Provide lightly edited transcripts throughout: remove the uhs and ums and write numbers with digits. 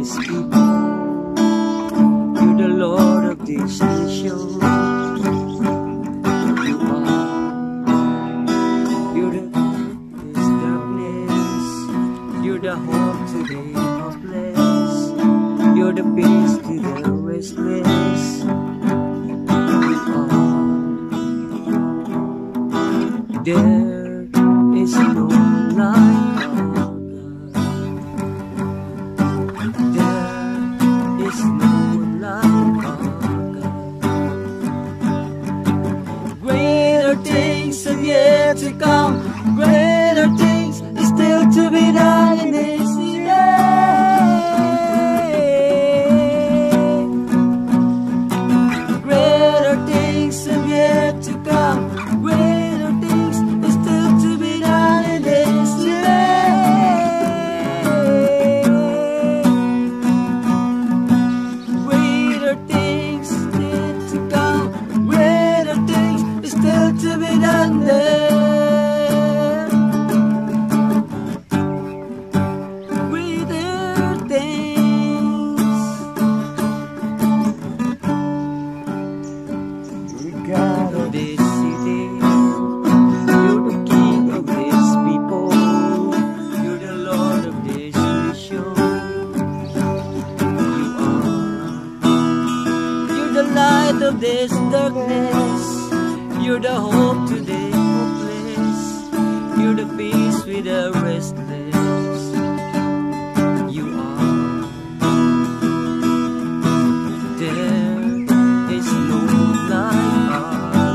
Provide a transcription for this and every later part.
these people. You're the Lord of this nation. You are. You're the this darkness. You're the hope to the hopeless. You're the peace to the restless. You are. There is no like our God. There is no like our God. Greater things are yet to come. Greater things are still to be done in this day. Greater things are yet to come. Greater things are still to be done in this day. Greater things yet to come. Greater things are still to be done there. Greater things. You're God of this city. You're the King of this people. You're the Lord of this nation. You are. You're the light of this darkness. You're the hope to the hopeless. You're the peace with the restless. You are. There is no like our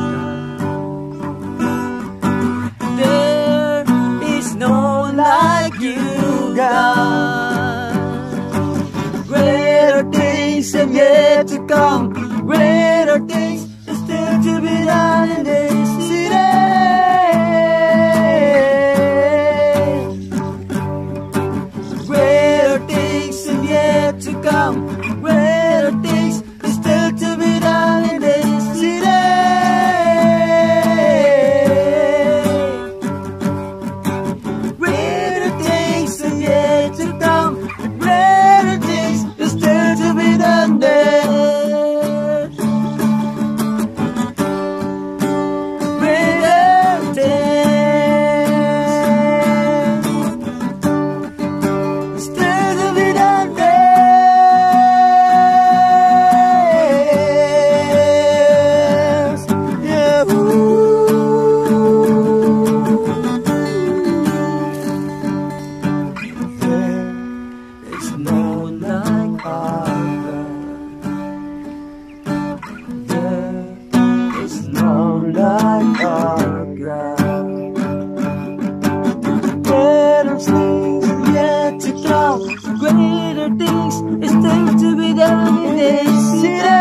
God. There is no like you, God. Greater things have yet to come. Greater things are still to be done in this city. Greater things have yet to come. Greater things are still to be done in this city. Greater things are yet to come. Greater things are still to be done there. Greater things still to be done there. Yeah, there is no one like our God. There is no one like our God. Greater things yet to come. Greater things is still to be done in this city.